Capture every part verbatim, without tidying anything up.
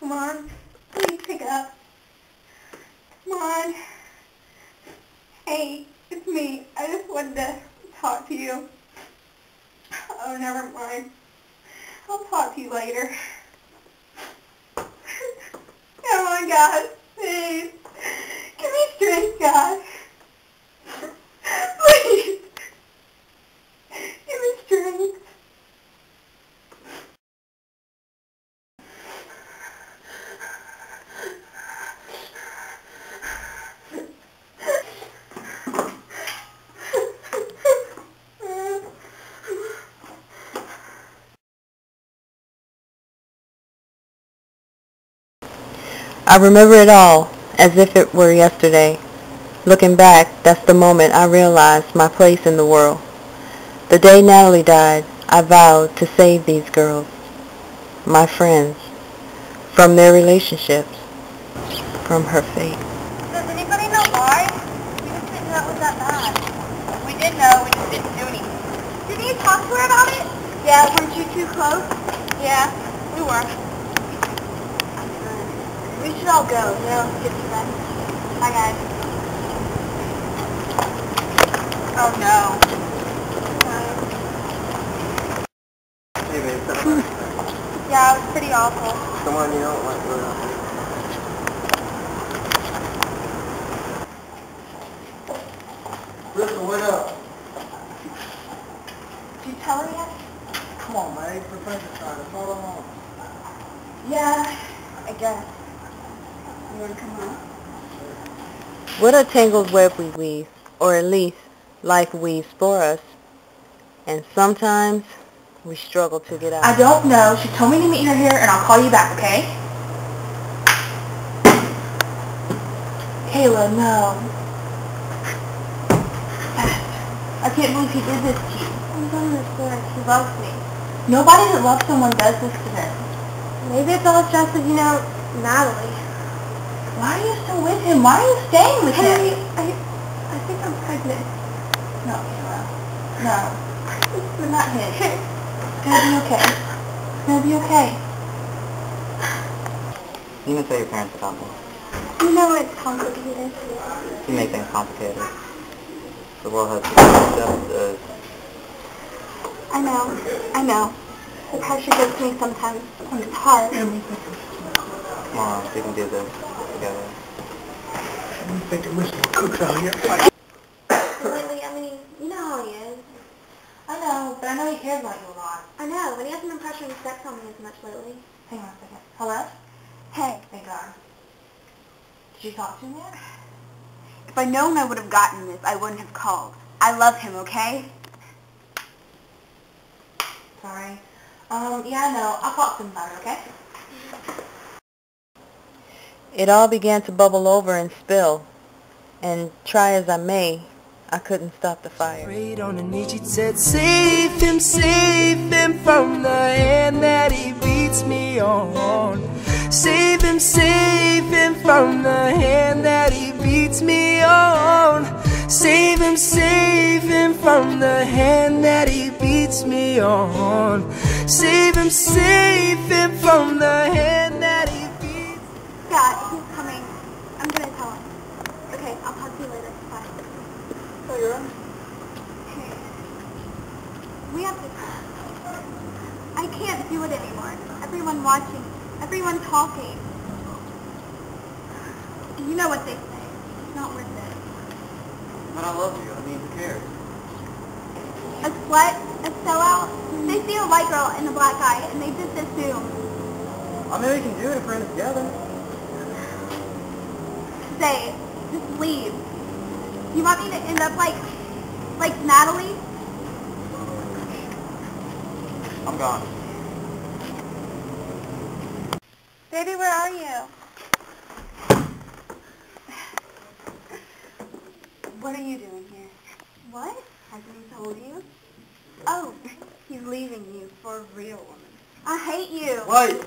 Come on. Please pick up. Come on. Hey, it's me. I just wanted to talk to you. Oh, never mind. I'll talk to you later. Come on, guys. Please. Give me strength, guys. Please. Give me strength. I remember it all, as if it were yesterday. Looking back, that's the moment I realized my place in the world. The day Natalie died, I vowed to save these girls, my friends, from their relationships, from her fate. Does anybody know why? We just didn't know it was that bad. We did know, we just didn't do anything. Didn't you talk to her about it? Yeah, weren't you too close? Yeah, we were. We should all go, you know, get to bed. Bye, guys. Oh, no. Hey, babe, something. Yeah, it was pretty awful. Come on, you don't want to go out. Listen, what up? Did you tell her yet? Come on, man. For friends to try to follow on. Yeah, I guess. You want to come home? What a tangled web we weave, or at least life weaves for us, and sometimes we struggle to get out. I don't know. She told me to meet her here, and I'll call you back, okay? Kayla, no. I can't believe he did this to you. I don't understand. He loves me. Nobody that loves someone does this to them. Maybe it's all just as, you know, Natalie. Why are you still with him? Why are you staying with Henry, him? I, I think I'm pregnant. No, Kayla. No. You're not him. It's gonna be okay. It's gonna be okay. You can tell your parents about this. You know it's complicated. You make things complicated. The world has to be just as... I know. I know. The pressure gets me sometimes. And it's hard. Come on, we can do this together. You think the whiskey cooks out here? Really, I mean, you know how he is. I know, but I know he cares about you a lot. I know, but he hasn't been pressuring sex on me as much lately. Hang on a second. Hello? Hey. Thank God. Did you talk to him yet? If I'd known I would have gotten this, I wouldn't have called. I love him, okay? Sorry. Um, yeah, I know. I'll talk to him about it, okay? It all began to bubble over and spill, and try as I may, I couldn't stop the fire. Prayed on the knee, she said, save him, save him from the hand that he beats me on. Save him, save him from the hand that he beats me on. Save him, save him from the hand that he beats me on. Save him, save him from the hand that he beats. Dad, he's coming. I'm gonna tell him. Okay, I'll talk to you later. Bye. Oh, you're on? Hey. We have to... I can't do it anymore. Everyone watching. Everyone talking. You know what they say. It's not worth it. But I love you. I mean, who cares? A slut? A sellout? They see a white girl in a black eye and they just assume. I mean, we can do it if we're in it together. Say, just leave. You want me to end up like, like Natalie? I'm gone. Baby, where are you? What are you doing here? What? Hasn't he told you? Oh, he's leaving you for a real woman. I hate you. Wait!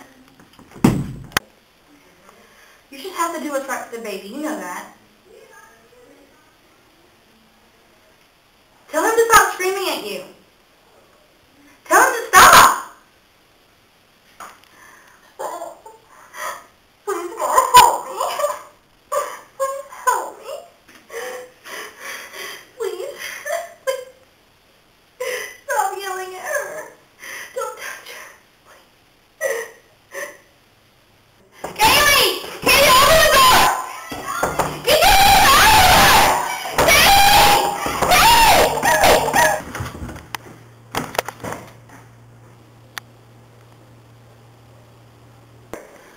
You should have to do what's right for the baby. You know that. Tell him to stop screaming at you. Tell him to stop!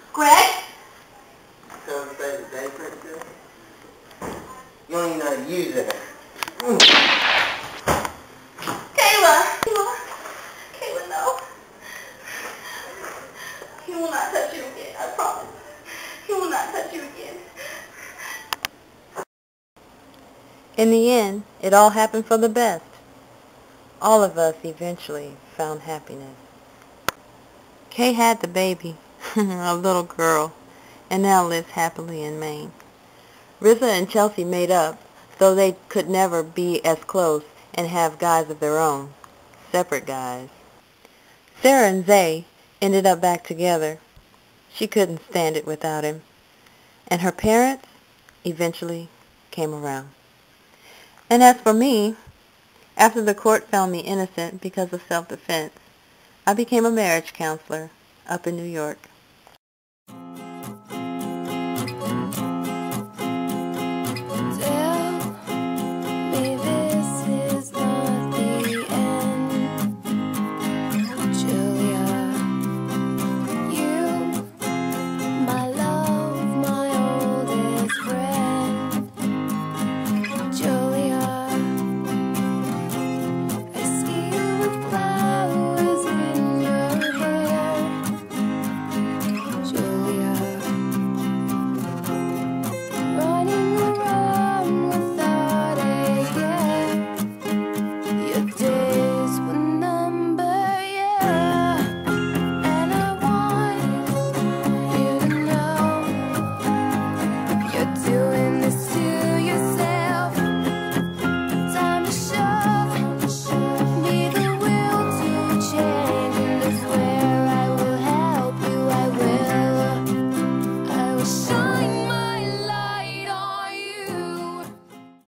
Greg? Come say the day, princess. You don't even know how to use it. Kayla! Kayla! Kayla, no. He will not touch you again, I promise. He will not touch you again. In the end, it all happened for the best. All of us eventually found happiness. Kay had the baby, a little girl, and now lives happily in Maine. Rissa and Chelsea made up, though they could never be as close and have guys of their own, separate guys. Sarah and Zay ended up back together. She couldn't stand it without him. And her parents eventually came around. And as for me, after the court found me innocent because of self-defense, I became a marriage counselor up in New York.